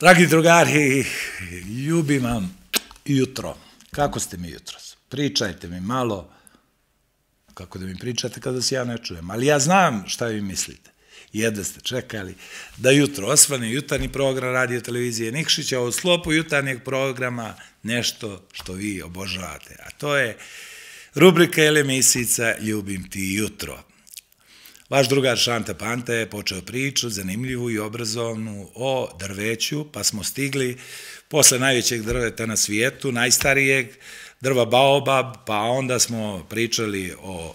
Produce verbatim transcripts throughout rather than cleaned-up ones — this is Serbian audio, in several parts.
Dragi drugari, ljubim vam jutro. Kako ste mi jutros? Pričajte mi malo, kako da mi pričate kada se ja ne čujem. Ali ja znam šta vi mislite. Jedva ste čekali da jutro osvane jutarnji program radio televizije Nikšića u sklopu jutarnjeg programa nešto što vi obožavate. A to je rubrika ili emisijica Ljubim ti jutro. Vaš drugar Šanta Panta je počeo priču, zanimljivu i obrazovnu, o drveću, pa smo stigli posle najvećeg drveta na svijetu, najstarijeg, drva baobab, pa onda smo pričali o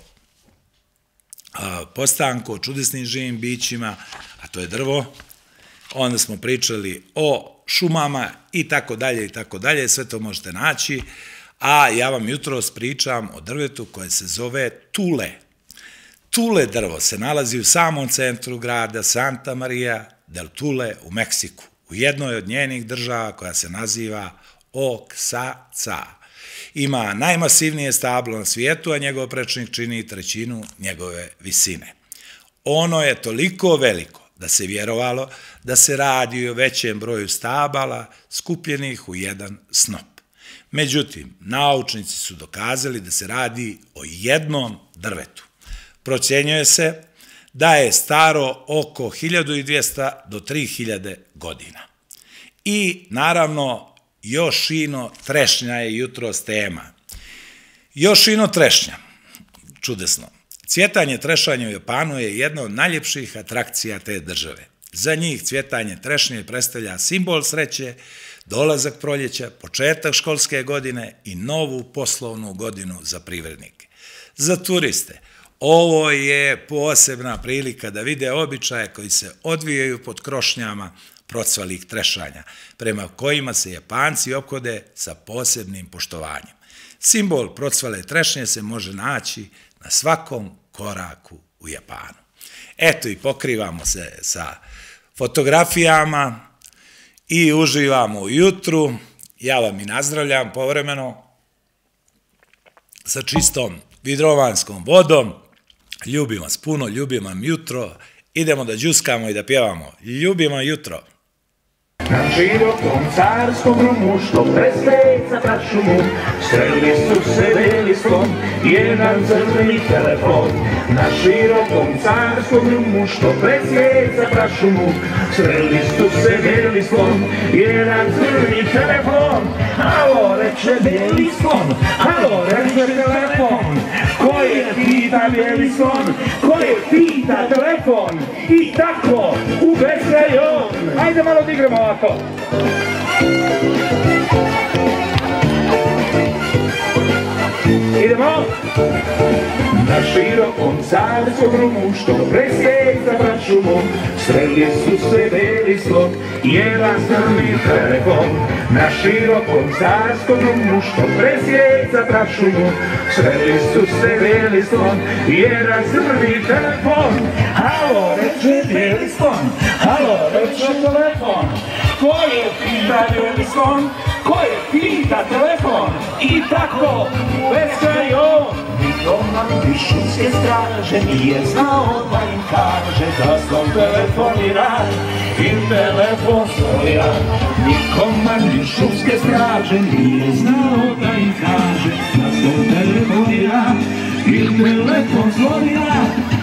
postanku, o čudesnim živim bićima, a to je drvo. Onda smo pričali o šumama i tako dalje i tako dalje, sve to možete naći, a ja vam jutros pričam o drvetu koje se zove tule. Tule drvo se nalazi u samom centru grada Santa Maria del Tule u Meksiku, u jednoj od njenih država koja se naziva Oaxaca. Ima najmasivnije stablo na svijetu, a njegov prečnik čini trećinu njegove visine. Ono je toliko veliko da se vjerovalo da se radi o većem broju stabala skupljenih u jedan snop. Međutim, naučnici su dokazali da se radi o jednom drvetu. Procjenjuje se da je staro oko hiljadu dvesta do tri hiljade godina. I naravno, Jošino trešnja je jutros tema. Jošino trešnja, čudesno. Cvjetanje trešanja u Japanu je jedna od najljepših atrakcija te države. Za njih cvjetanje trešnje predstavlja simbol sreće, dolazak proljeća, početak školske godine i novu poslovnu godinu za privrednike. Za turiste ovo je posebna prilika da vide običaje koji se odvijaju pod krošnjama procvalih trešanja, prema kojima se Japanci ophode sa posebnim poštovanjem. Simbol procvale trešnje se može naći na svakom koraku u Japanu. Eto i pokrivamo se sa fotografijama i uživamo u jutru. Ja vam i nazdravljam povremeno sa čistom vidrovanskom vodom. Ljubim vas puno, ljubim vam jutro. Idemo da džuskamo i da pjevamo. Ljubim vam jutro. Na širokom carskom rumu što presjeca prašumu, sreli su se veliskom jedan crveni telefon. Na širokom carskom rumu što presjeca prašumu, sreli su se veliskom jedan crveni telefon. Halo, reče bijeli slon, halo, reče telefon. Ko je pita bijeli slon, ko je pita telefon? I tako u beskrajon. Ajde malo da igramo ovako. Idemo! Na širokom carskom rumu što presjeca prašumu, sreli su se beli slon, jedan crni telefon. Na širokom carskom rumu što presjeca prašumu, sreli su se beli slon, jedan crni telefon. Halo, reče beli slon, halo, reče telefon. Ko je pita beli slon, ko je pita telefon? I tako u beskrajon. Doma iz šumske straže nije znao da im kaže da slon telefonira i telefon svojira. Nikom iz šumske straže nije znao da im kaže da slon telefonira i telefon svojira.